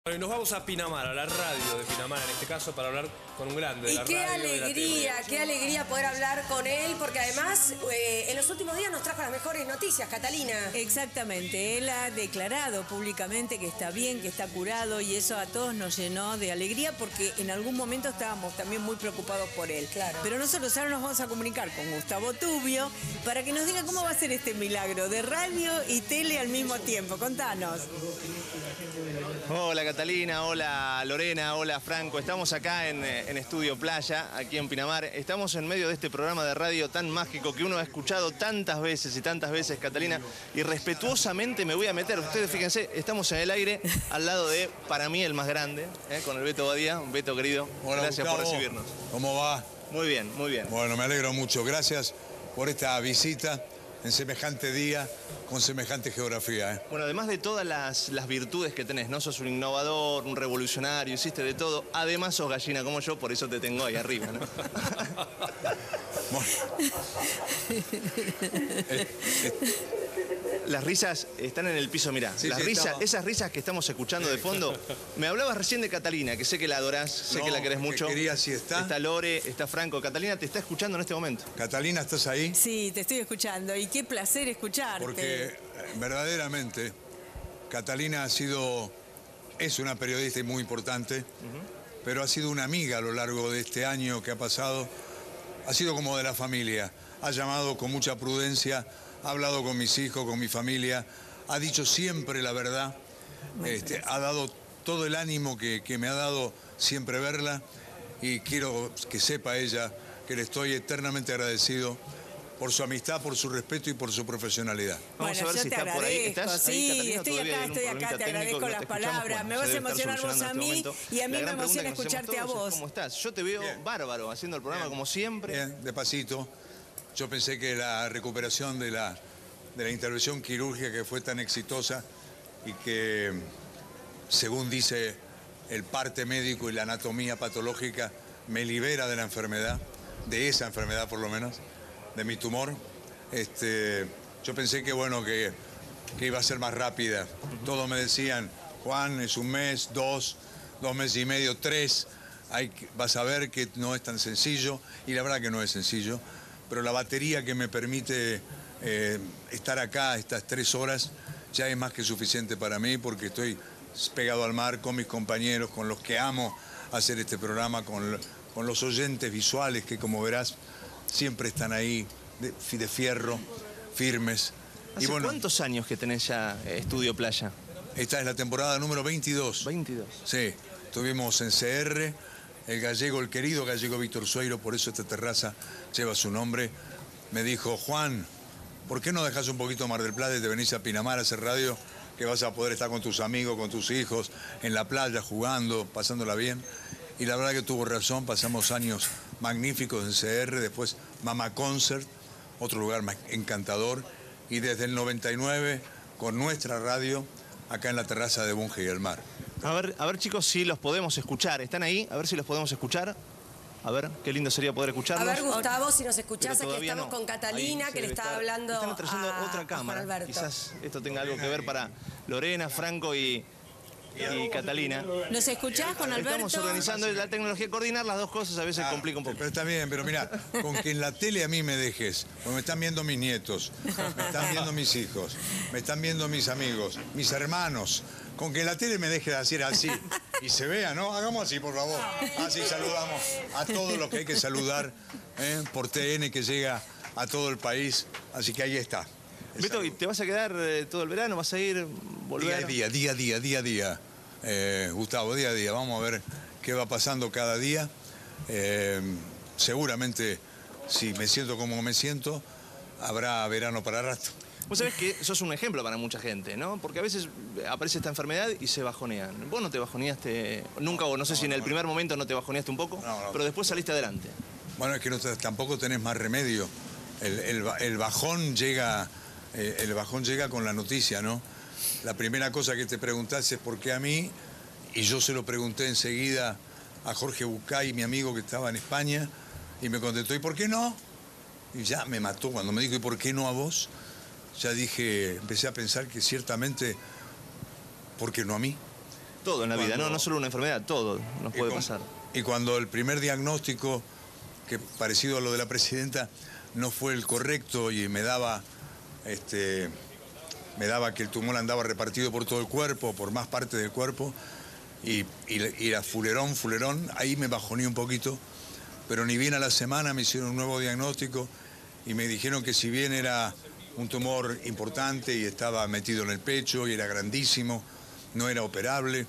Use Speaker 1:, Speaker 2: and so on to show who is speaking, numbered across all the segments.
Speaker 1: Bueno, y nos vamos a Pinamar, a la radio de Pinamar en este caso, para hablar con un grande de la
Speaker 2: qué
Speaker 1: radio y de la tele.
Speaker 2: qué alegría poder hablar con él, porque además en los últimos días nos trajo las mejores noticias, Catalina.
Speaker 3: Exactamente, él ha declarado públicamente que está bien, que está curado, y eso a todos nos llenó de alegría porque en algún momento estábamos también muy preocupados por él.
Speaker 2: Claro.
Speaker 3: Pero nosotros ahora nos vamos a comunicar con Gustavo Tubio para que nos diga cómo va a ser este milagro de radio y tele al mismo tiempo. Contanos.
Speaker 4: Hola Catalina, hola Lorena, hola Franco. Estamos acá en Estudio Playa, aquí en Pinamar. Estamos en medio de este programa de radio tan mágico que uno ha escuchado tantas veces y tantas veces, Catalina, y respetuosamente me voy a meter. Ustedes fíjense, estamos en el aire al lado de, para mí, el más grande, con el Beto Badía. Beto, querido,
Speaker 5: hola,
Speaker 4: gracias
Speaker 5: Gustavo,
Speaker 4: por recibirnos.
Speaker 5: ¿Cómo va?
Speaker 4: Muy bien, muy bien.
Speaker 5: Bueno, me alegro mucho. Gracias por esta visita en semejante día, con semejante geografía.
Speaker 4: Bueno, además de todas las virtudes que tenés, ¿no? Sos un innovador, un revolucionario, hiciste de todo. Además sos gallina como yo, por eso te tengo ahí arriba, ¿no? Las risas están en el piso, mirá.
Speaker 5: Sí,
Speaker 4: las
Speaker 5: sí,
Speaker 4: risas,
Speaker 5: estaba...
Speaker 4: Esas risas que estamos escuchando de fondo. Me hablabas recién de Catalina, que sé que la adorás, sé que la querés mucho.
Speaker 5: Quería, si está.
Speaker 4: Está Lore, está Franco. Catalina te está escuchando en este momento.
Speaker 5: Catalina, ¿estás ahí?
Speaker 3: Sí, te estoy escuchando y qué placer escucharte.
Speaker 5: Porque verdaderamente Catalina es una periodista muy importante, pero ha sido una amiga a lo largo de este año que ha pasado. Ha sido como de la familia. Ha llamado con mucha prudencia, ha hablado con mis hijos, con mi familia, ha dicho siempre la verdad, ha dado todo el ánimo que me ha dado siempre verla, y quiero que sepa ella que le estoy eternamente agradecido por su amistad, por su respeto y por su profesionalidad.
Speaker 4: Vamos a ver
Speaker 3: yo
Speaker 4: si
Speaker 3: te
Speaker 4: está por ahí.
Speaker 3: agradezco,
Speaker 4: ¿Estás ahí,
Speaker 3: sí,
Speaker 4: Catalina?
Speaker 3: estoy acá, te agradezco las palabras, me vas a emocionar vos a mí y a mí me emociona escucharte a vos.
Speaker 4: ¿Cómo estás? Yo te veo bárbaro haciendo el programa como siempre.
Speaker 5: Bien, despacito. Yo pensé que la recuperación de la intervención quirúrgica que fue tan exitosa y que, según dice el parte médico y la anatomía patológica, me libera de la enfermedad, de esa enfermedad por lo menos, de mi tumor. Yo pensé que, bueno, que iba a ser más rápida. Todos me decían, Juan, es un mes, dos meses y medio, 3. Vas a ver que no es tan sencillo, y la verdad que no es sencillo. Pero la batería que me permite estar acá estas 3 horas ya es más que suficiente para mí, porque estoy pegado al mar con mis compañeros, con los que amo hacer este programa, con los oyentes visuales que, como verás, siempre están ahí de fierro, firmes.
Speaker 4: ¿Hace cuántos años que tenés ya Estudio Playa?
Speaker 5: Esta es la temporada número 22.
Speaker 4: 22.
Speaker 5: Sí, estuvimos en CR. El querido gallego Víctor Sueiro, por eso esta terraza lleva su nombre, me dijo, Juan, ¿por qué no dejas un poquito Mar del Plata y te venís a Pinamar a hacer radio, que vas a poder estar con tus amigos, con tus hijos, en la playa, jugando, pasándola bien? Y la verdad que tuvo razón, pasamos años magníficos en CR, después Mama Concert, otro lugar encantador, y desde el 99 con nuestra radio acá en la terraza de Bunge y el Mar.
Speaker 4: A ver chicos, si los podemos escuchar. ¿Están ahí? A ver si los podemos escuchar. A ver, qué lindo sería poder escucharlos.
Speaker 2: A ver, Gustavo, si nos escuchás, aquí estamos
Speaker 4: no.
Speaker 2: con Catalina,
Speaker 4: Ahí
Speaker 2: que le está hablando
Speaker 4: Estamos trayendo otra
Speaker 2: a
Speaker 4: cámara.
Speaker 2: Juan Alberto.
Speaker 4: Quizás esto tenga algo que ver para Lorena, Franco y Catalina.
Speaker 3: ¿Nos escuchás, Juan Alberto?
Speaker 4: Estamos organizando la tecnología, coordinar las dos cosas a veces complica un poco.
Speaker 5: Pero está bien, pero mira, con que en la tele a mí me dejes, porque me están viendo mis nietos, me están viendo mis hijos, me están viendo mis amigos, mis hermanos, con que en la tele me dejes hacer así y se vea, ¿no? Hagamos así, por favor. Así saludamos a todos los que hay que saludar, por TN, que llega a todo el país, así que ahí está.
Speaker 4: Beto, ¿y te vas a quedar todo el verano? ¿Vas a ir, volver?
Speaker 5: Día a día. Gustavo, día a día. Vamos a ver qué va pasando cada día. Seguramente, si me siento como me siento, habrá verano para rato.
Speaker 4: Vos sabés que sos un ejemplo para mucha gente, ¿no? Porque a veces aparece esta enfermedad y se bajonean. Vos no te bajoneaste nunca, o no sé si en el primer momento no te bajoneaste un poco, pero después saliste adelante.
Speaker 5: Bueno, es que tampoco tenés más remedio. El bajón llega con la noticia, ¿no? La primera cosa que te preguntás es por qué a mí, y yo se lo pregunté enseguida a Jorge Bucay, mi amigo que estaba en España, y me contestó, ¿y por qué no? Y ya me mató cuando me dijo, ¿y por qué no a vos? Ya empecé a pensar que ciertamente, ¿por qué no a mí?
Speaker 4: Todo en la vida, no solo una enfermedad, todo nos puede pasar.
Speaker 5: Y cuando el primer diagnóstico, que parecido a lo de la presidenta, no fue el correcto y me daba que el tumor andaba repartido por todo el cuerpo, por más partes del cuerpo, y era fulerón, ahí me bajoné un poquito, pero ni bien a la semana me hicieron un nuevo diagnóstico y me dijeron que si bien era un tumor importante y estaba metido en el pecho y era grandísimo, no era operable,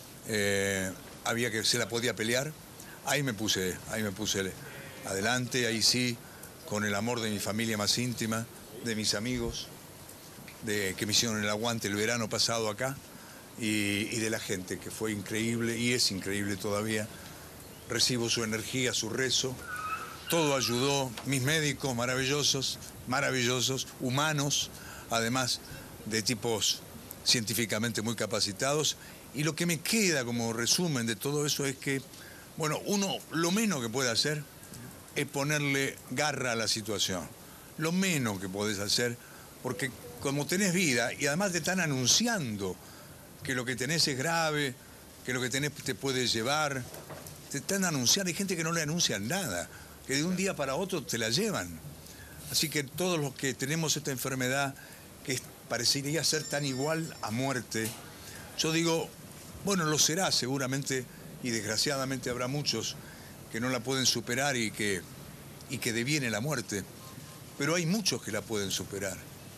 Speaker 5: se la podía pelear, ahí me puse adelante, ahí sí, con el amor de mi familia más íntima, de mis amigos, que me hicieron el aguante el verano pasado acá, y de la gente, que fue increíble y es increíble todavía. Recibo su energía, su rezo, todo ayudó, mis médicos maravillosos, humanos, además de tipos científicamente muy capacitados. Y lo que me queda como resumen de todo eso es que, bueno, uno lo menos que puede hacer es ponerle garra a la situación. Lo menos que podés hacer, porque como tenés vida y además te están anunciando que lo que tenés es grave, que lo que tenés te puede llevar, te están anunciando, hay gente que no le anuncian nada, que de un día para otro te la llevan. Así que todos los que tenemos esta enfermedad, que parecería ser tan igual a muerte, yo digo, bueno, lo será seguramente, y desgraciadamente habrá muchos que no la pueden superar y que deviene la muerte, pero hay muchos que la pueden superar.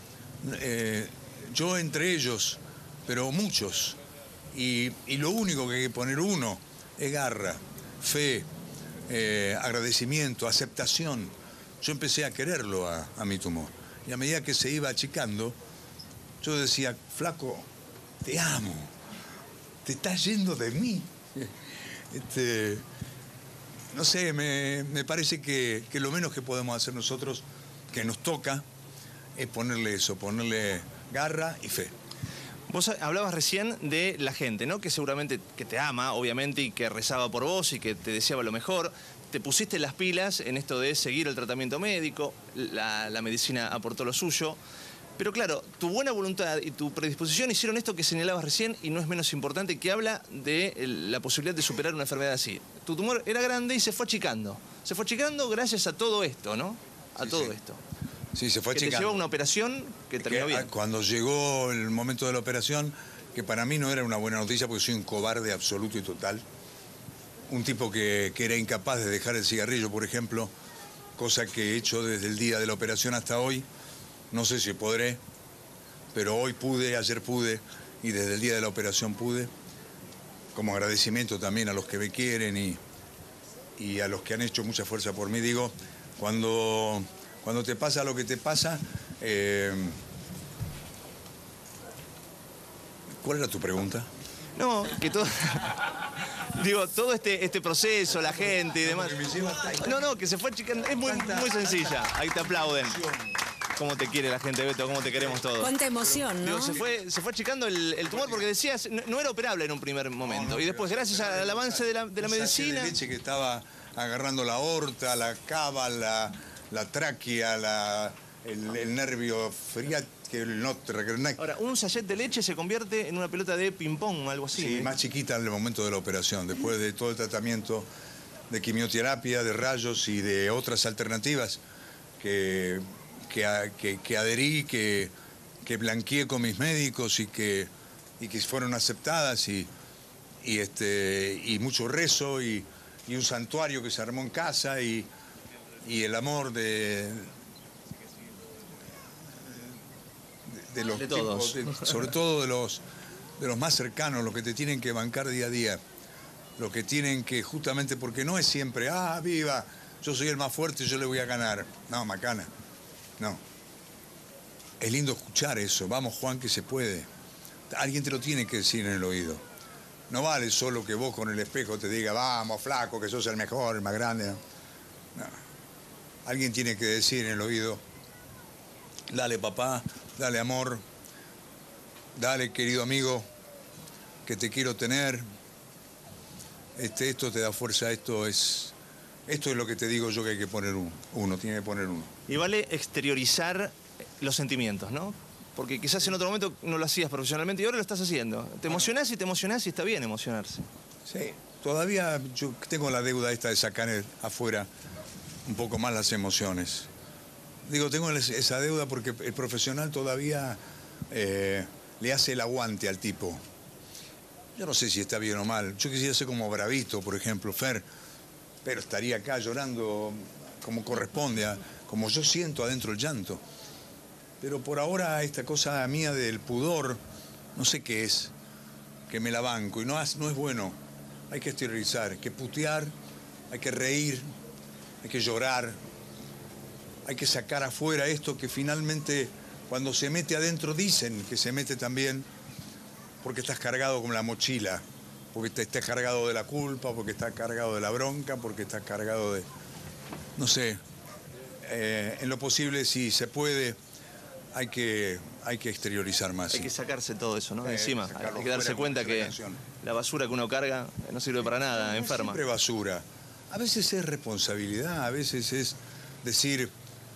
Speaker 5: Yo entre ellos, pero muchos, y lo único que hay que poner uno es garra, fe, agradecimiento, aceptación. Yo empecé a quererlo a mi tumor, y a medida que se iba achicando, yo decía, flaco, te amo, te estás yendo de mí. No sé, me parece que lo menos que podemos hacer nosotros, que nos toca, es ponerle eso, ponerle garra y fe.
Speaker 4: Vos hablabas recién de la gente, ¿no? Que seguramente que te ama, obviamente, y que rezaba por vos y que te deseaba lo mejor. Te pusiste las pilas en esto de seguir el tratamiento médico, la medicina aportó lo suyo. Pero claro, tu buena voluntad y tu predisposición hicieron esto que señalabas recién, y no es menos importante, que habla de la posibilidad de superar una enfermedad así. Tu tumor era grande y se fue achicando. Se fue achicando gracias a todo esto, ¿no? A todo esto.
Speaker 5: Sí, se fue achicando.
Speaker 4: Que te llevó a una operación que terminó bien.
Speaker 5: Cuando llegó el momento de la operación, que para mí no era una buena noticia porque soy un cobarde absoluto y total. Un tipo que era incapaz de dejar el cigarrillo, por ejemplo, cosa que he hecho desde el día de la operación hasta hoy. No sé si podré, pero hoy pude, ayer pude, y desde el día de la operación pude. Como agradecimiento también a los que me quieren y a los que han hecho mucha fuerza por mí. Digo, cuando te pasa lo que te pasa, ¿cuál era tu pregunta?
Speaker 4: No, que todo... Digo, todo este proceso, la gente y demás... No, que se fue achicando. Es muy sencilla. Ahí te aplauden. Cómo te quiere la gente, Beto, cómo te queremos todos.
Speaker 3: Cuánta emoción, ¿no?
Speaker 4: Digo, se fue achicando el tumor porque decías, no era operable en un primer momento. Y después, gracias al avance de la medicina...
Speaker 5: de leche que estaba agarrando la aorta, la cava, la tráquea, el nervio friático,
Speaker 4: Ahora, un sachet de leche se convierte en una pelota de ping-pong o algo así.
Speaker 5: Sí, más chiquita en el momento de la operación, después de todo el tratamiento de quimioterapia, de rayos y de otras alternativas que adherí, que blanqueé con mis médicos y que fueron aceptadas y mucho rezo y un santuario que se armó en casa y el amor de los
Speaker 4: todos.
Speaker 5: tipos, sobre todo de los más cercanos, los que te tienen que bancar día a día, los que tienen que, justamente porque no es siempre, viva, yo soy el más fuerte, yo le voy a ganar. No, macana, no. Es lindo escuchar eso, vamos Juan, que se puede. Alguien te lo tiene que decir en el oído. No vale solo que vos con el espejo te diga, vamos flaco, que sos el mejor, el más grande. No. Alguien tiene que decir en el oído, dale papá, dale amor, dale querido amigo, que te quiero tener. Esto te da fuerza, esto es lo que te digo yo, que hay que poner uno tiene que poner uno.
Speaker 4: Y vale exteriorizar los sentimientos, ¿no? Porque quizás en otro momento no lo hacías profesionalmente y ahora lo estás haciendo. Te emocionás y está bien emocionarse.
Speaker 5: Sí, todavía yo tengo la deuda esta de sacar afuera un poco más las emociones. Digo, tengo esa deuda porque el profesional todavía le hace el aguante al tipo. Yo no sé si está bien o mal. Yo quisiera ser como Bravito, por ejemplo, Fer, pero estaría acá llorando como corresponde, como yo siento adentro el llanto. Pero por ahora esta cosa mía del pudor, no sé qué es, que me la banco y no es bueno. Hay que exteriorizar, hay que putear, hay que reír, hay que llorar, hay que sacar afuera esto que finalmente cuando se mete adentro dicen que se mete también porque estás cargado con la mochila, porque te estás cargado de la culpa, porque estás cargado de la bronca, porque estás cargado de... No sé, en lo posible si se puede hay que exteriorizar más.
Speaker 4: Hay que sacarse todo eso, ¿no? Encima,
Speaker 5: sacarlo
Speaker 4: hay que darse
Speaker 5: fuera,
Speaker 4: cuenta
Speaker 5: como
Speaker 4: que
Speaker 5: dice la canción.
Speaker 4: la basura que uno carga no sirve para nada,
Speaker 5: No
Speaker 4: enferma.
Speaker 5: siempre basura. A veces es responsabilidad, a veces es decir,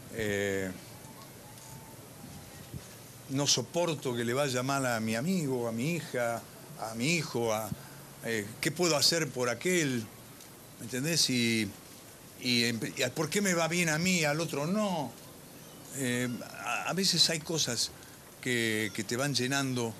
Speaker 5: no soporto que le vaya mal a mi amigo, a mi hija, a mi hijo, ¿qué puedo hacer por aquel? ¿Me entendés? Y ¿por qué me va bien a mí, al otro no? A veces hay cosas que te van llenando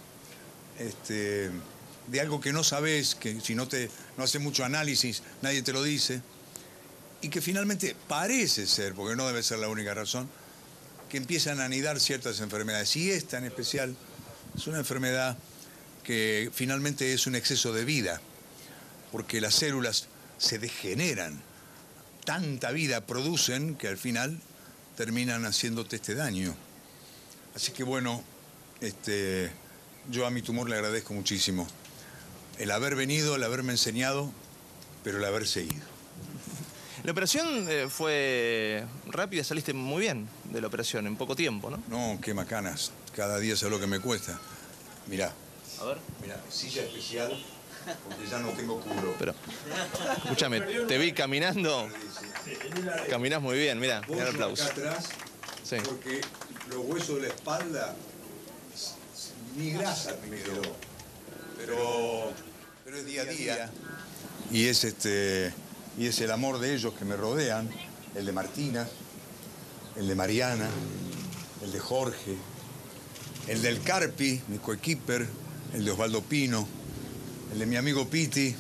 Speaker 5: de algo que no sabes, que si no haces mucho análisis, nadie te lo dice, y que finalmente parece ser, porque no debe ser la única razón, que empiezan a anidar ciertas enfermedades. Y esta en especial es una enfermedad que finalmente es un exceso de vida, porque las células se degeneran, tanta vida producen que al final terminan haciéndote este daño. Así que bueno, yo a mi tumor le agradezco muchísimo el haber venido, el haberme enseñado, pero el haber seguido.
Speaker 4: La operación fue rápida, saliste muy bien de la operación, en poco tiempo, ¿no?
Speaker 5: No, qué macanas. Cada día sé lo que me cuesta. Mirá.
Speaker 4: A ver.
Speaker 5: Mirá, silla especial, porque ya no tengo culo.
Speaker 4: Pero, escúchame, te vi caminando. Caminás muy bien, mira, mira el aplauso.
Speaker 5: Acá atrás,
Speaker 4: Sí.
Speaker 5: porque los huesos de la espalda, ni grasa me quedó. Pero es día a día. Y es el amor de ellos que me rodean, el de Martina, el de Mariana, el de Jorge, el del Carpi, mi coequiper, el de Osvaldo Pino, el de mi amigo Piti,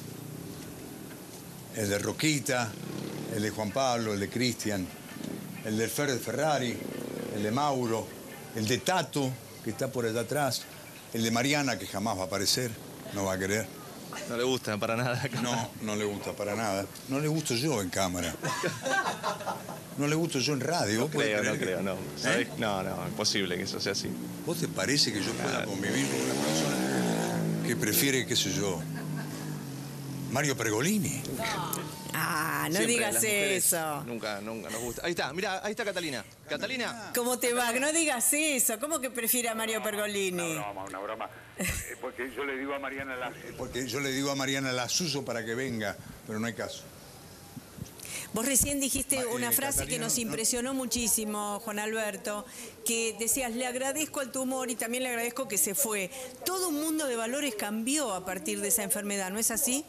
Speaker 5: el de Roquita, el de Juan Pablo, el de Cristian, el del Fer de Ferrari, el de Mauro, el de Tato, que está por allá atrás, el de Mariana, que jamás va a aparecer, no va a querer.
Speaker 4: No le gusta para nada.
Speaker 5: No, no le gusta para nada. No le gusto yo en cámara. No le gusto yo en radio.
Speaker 4: No creo, no. ¿Sabés? No, imposible que eso sea así.
Speaker 5: ¿Vos te parece que yo pueda convivir con una persona que prefiere, qué sé yo, Mario Pergolini?
Speaker 3: Ah, no
Speaker 4: Siempre
Speaker 3: digas
Speaker 4: las mujeres
Speaker 3: eso.
Speaker 4: Nunca nos gusta. Ahí está, mira, ahí está Catalina. Catalina.
Speaker 3: ¿Cómo te va? No digas eso. ¿Cómo que prefiere a Mario Pergolini?
Speaker 5: Una broma. Porque yo le digo a Mariana Lasuso para que venga, pero no hay caso.
Speaker 3: Vos recién dijiste una frase
Speaker 5: Catalina,
Speaker 3: que nos
Speaker 5: ¿no?
Speaker 3: impresionó muchísimo, Juan Alberto, que decías, le agradezco al tumor y también le agradezco que se fue. Todo un mundo de valores cambió a partir de esa enfermedad, ¿no es así?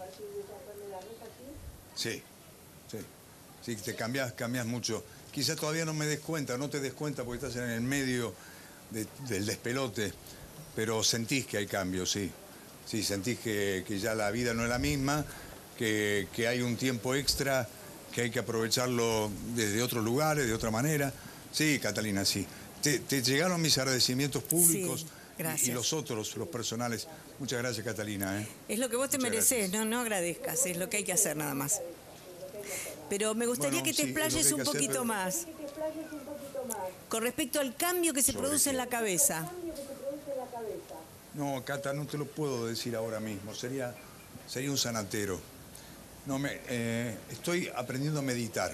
Speaker 5: Sí, te cambias mucho. Quizás todavía no me des cuenta, no te des cuenta porque estás en el medio del despelote, pero sentís que hay cambios, sí. Sí, sentís que ya la vida no es la misma, que hay un tiempo extra, que hay que aprovecharlo desde otros lugares, de otra manera. Sí, Catalina, sí. Te llegaron mis agradecimientos públicos.
Speaker 3: Sí, gracias.
Speaker 5: Y los otros, los personales. Muchas gracias, Catalina.
Speaker 3: Es lo que vos te
Speaker 5: Muchas
Speaker 3: mereces,
Speaker 5: gracias.
Speaker 3: no agradezcas, es lo que hay que hacer nada más. Pero me gustaría
Speaker 5: Bueno,
Speaker 3: que te
Speaker 5: sí, es lo que
Speaker 3: explayes
Speaker 5: hay
Speaker 3: un
Speaker 5: que hacer,
Speaker 3: poquito
Speaker 5: pero-
Speaker 3: más con respecto al cambio que se
Speaker 5: ¿Sobre
Speaker 3: produce
Speaker 5: qué?
Speaker 3: en la cabeza.
Speaker 5: No, Cata, no te lo puedo decir ahora mismo. Sería un sanatero. No, estoy aprendiendo a meditar.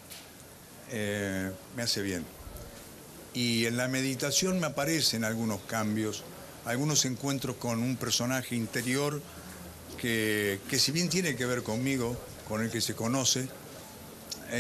Speaker 5: Me hace bien. Y en la meditación me aparecen algunos cambios, algunos encuentros con un personaje interior que si bien tiene que ver conmigo, con el que se conoce,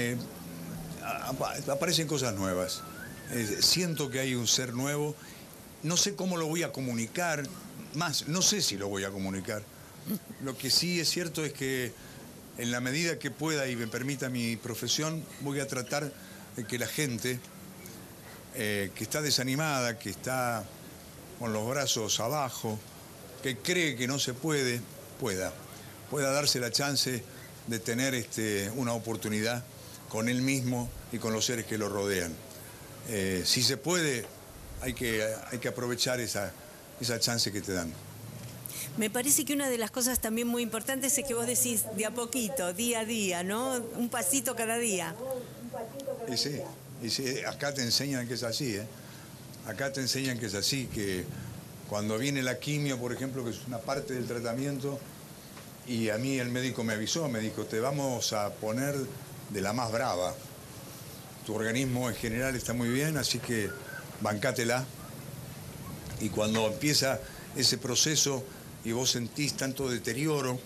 Speaker 5: aparecen cosas nuevas. Siento que hay un ser nuevo no sé cómo lo voy a comunicar, más, no sé si lo voy a comunicar. Lo que sí es cierto es que en la medida que pueda y me permita mi profesión, voy a tratar de que la gente que está desanimada, que está con los brazos abajo, que cree que no se puede, pueda darse la chance de tener una oportunidad con él mismo y con los seres que lo rodean. Si se puede, hay que aprovechar esa chance que te dan.
Speaker 3: Me parece que una de las cosas también muy importantes es que vos decís de a poquito, día a día, ¿no? Un pasito cada día.
Speaker 5: Y sí, acá te enseñan que es así, ¿eh? Acá te enseñan que es así, que cuando viene la quimio, por ejemplo, que es una parte del tratamiento, y a mí el médico me avisó, me dijo, te vamos a poner de la más brava. Tu organismo en general está muy bien, así que bancátela. Y cuando empieza ese proceso y vos sentís tanto deterioro,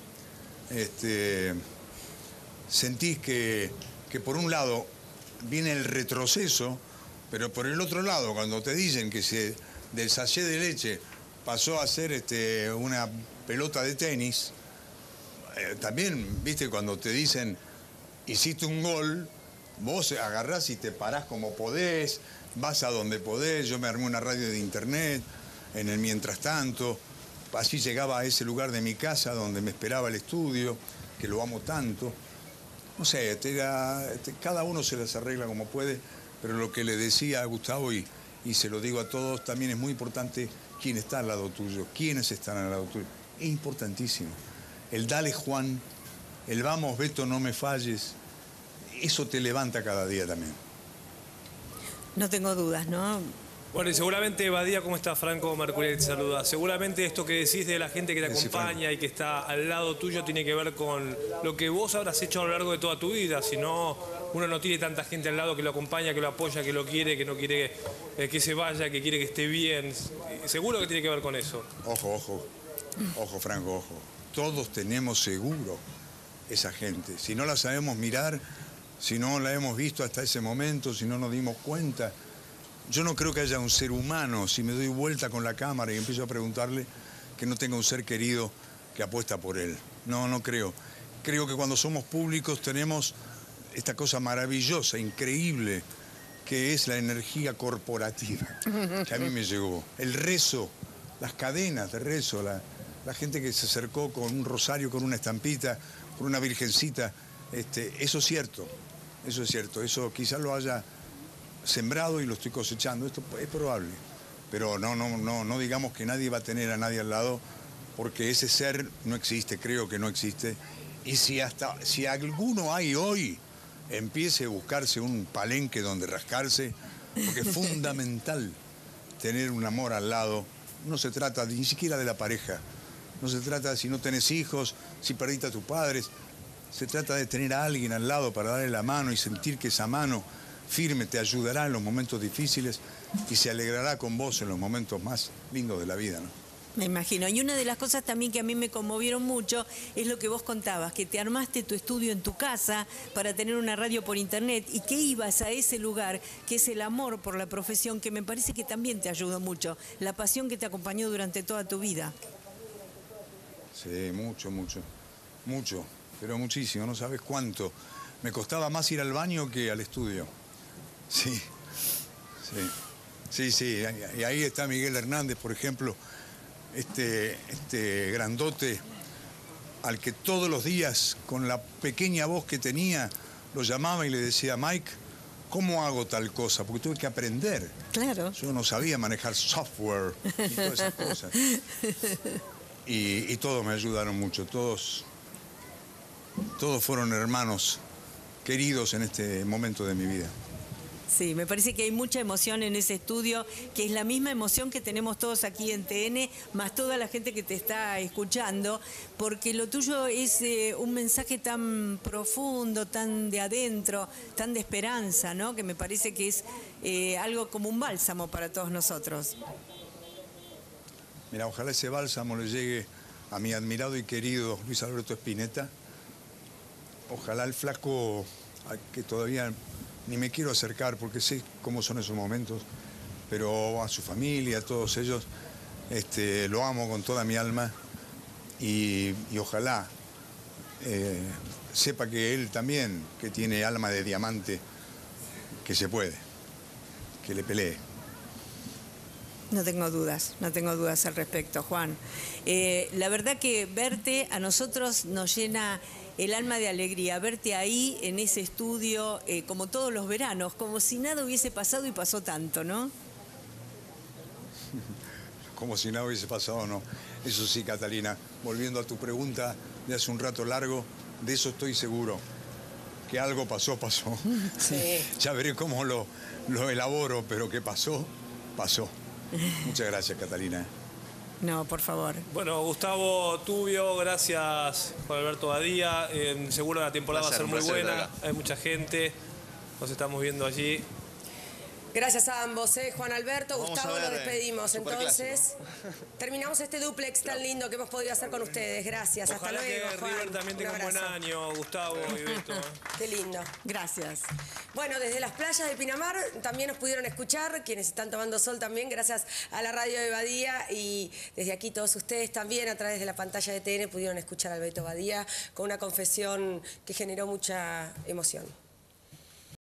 Speaker 5: sentís que por un lado viene el retroceso, pero por el otro lado, cuando te dicen que del sachet de leche pasó a ser una pelota de tenis, también, viste, cuando te dicen, hiciste un gol, vos agarrás y te parás como podés, vas a donde podés. Yo me armé una radio de internet en el mientras tanto. Así llegaba a ese lugar de mi casa donde me esperaba el estudio, que lo amo tanto. No sé, cada uno se las arregla como puede, pero lo que le decía a Gustavo, y se lo digo a todos, también es muy importante quién está al lado tuyo, quiénes están al lado tuyo. Es importantísimo. El dale Juan, el vamos Beto, no me falles, eso te levanta cada día también.
Speaker 3: No tengo dudas, ¿no?
Speaker 1: Bueno, y seguramente, Badía, ¿cómo está? Franco Mercurial te saluda. Seguramente esto que decís de la gente que te acompaña y que está al lado tuyo tiene que ver con lo que vos habrás hecho a lo largo de toda tu vida. Si no, uno no tiene tanta gente al lado que lo acompaña, que lo apoya, que lo quiere, que no quiere que se vaya, que quiere que esté bien. Seguro que tiene que ver con eso.
Speaker 5: Ojo, Franco, ojo. Todos tenemos seguro esa gente. Si no la sabemos mirar, si no la hemos visto hasta ese momento, si no nos dimos cuenta, yo no creo que haya un ser humano, si me doy vuelta con la cámara y empiezo a preguntarle, que no tenga un ser querido que apuesta por él. No creo. Creo que cuando somos públicos tenemos esta cosa maravillosa, increíble, que es la energía corporativa, que a mí me llegó. El rezo, las cadenas de rezo, la gente que se acercó con un rosario, con una estampita, con una virgencita, eso es cierto, eso quizás lo haya sembrado y lo estoy cosechando, esto es probable, pero no digamos que nadie va a tener a nadie al lado, porque ese ser no existe, creo que no existe, y si alguno hay hoy, empiece a buscarse un palenque donde rascarse, porque es fundamental tener un amor al lado. No se trata ni siquiera de la pareja, no se trata si no tenés hijos, si perdiste a tus padres, se trata de tener a alguien al lado para darle la mano y sentir que esa mano firme te ayudará en los momentos difíciles y se alegrará con vos en los momentos más lindos de la vida, ¿no?
Speaker 3: Me imagino. Y una de las cosas también que a mí me conmovieron mucho es lo que vos contabas, que te armaste tu estudio en tu casa para tener una radio por internet y que ibas a ese lugar, que es el amor por la profesión, que me parece que también te ayudó mucho, la pasión que te acompañó durante toda tu vida.
Speaker 5: Sí, mucho, pero muchísimo, no sabes cuánto. Me costaba más ir al baño que al estudio. Sí. Y ahí está Miguel Hernández, por ejemplo, este grandote al que todos los días, con la pequeña voz que tenía, lo llamaba y le decía, Mike, ¿cómo hago tal cosa? Porque tuve que aprender.
Speaker 3: Claro.
Speaker 5: Yo no sabía manejar software y todas esas cosas. Y todos me ayudaron mucho, todos fueron hermanos queridos en este momento de mi vida.
Speaker 3: Sí, me parece que hay mucha emoción en ese estudio, que es la misma emoción que tenemos todos aquí en TN, más toda la gente que te está escuchando, porque lo tuyo es un mensaje tan profundo, tan de adentro, tan de esperanza, ¿no? Que me parece que es algo como un bálsamo para todos nosotros.
Speaker 5: Mira, ojalá ese bálsamo le llegue a mi admirado y querido Luis Alberto Spinetta. Ojalá el flaco, que todavía ni me quiero acercar porque sé cómo son esos momentos, pero a su familia, a todos ellos, lo amo con toda mi alma y ojalá sepa que él también, que tiene alma de diamante, que se puede, que le pelee.
Speaker 3: No tengo dudas al respecto, Juan. La verdad que verte a nosotros nos llena el alma de alegría, verte ahí en ese estudio, como todos los veranos, como si nada hubiese pasado y pasó tanto, ¿no?
Speaker 5: Como si nada hubiese pasado, no. Eso sí, Catalina, volviendo a tu pregunta de hace un rato largo, de eso estoy seguro. Que algo pasó.
Speaker 2: Sí.
Speaker 5: Ya veré cómo lo elaboro, pero que pasó. Muchas gracias, Catalina.
Speaker 3: No, por favor.
Speaker 1: Bueno, Gustavo Tubio, gracias Juan Alberto Badía. Seguro la temporada va a ser muy buena. Hay mucha gente. Nos estamos viendo allí.
Speaker 2: Gracias a ambos, Juan Alberto,
Speaker 4: Vamos
Speaker 2: Gustavo,
Speaker 4: a ver,
Speaker 2: nos despedimos. Entonces,
Speaker 4: superclásico.
Speaker 2: terminamos este duplex tan lindo que hemos podido hacer con ustedes. Gracias,
Speaker 1: Ojalá
Speaker 2: hasta luego,
Speaker 1: que
Speaker 2: Juan.
Speaker 1: River también tenga un buen
Speaker 2: abrazo.
Speaker 1: año, Gustavo y Beto.
Speaker 2: Qué lindo.
Speaker 3: Gracias.
Speaker 2: Bueno, desde las playas de Pinamar también nos pudieron escuchar, quienes están tomando sol también, gracias a la radio de Badía, y desde aquí todos ustedes también a través de la pantalla de TN pudieron escuchar al Beto Badía con una confesión que generó mucha emoción.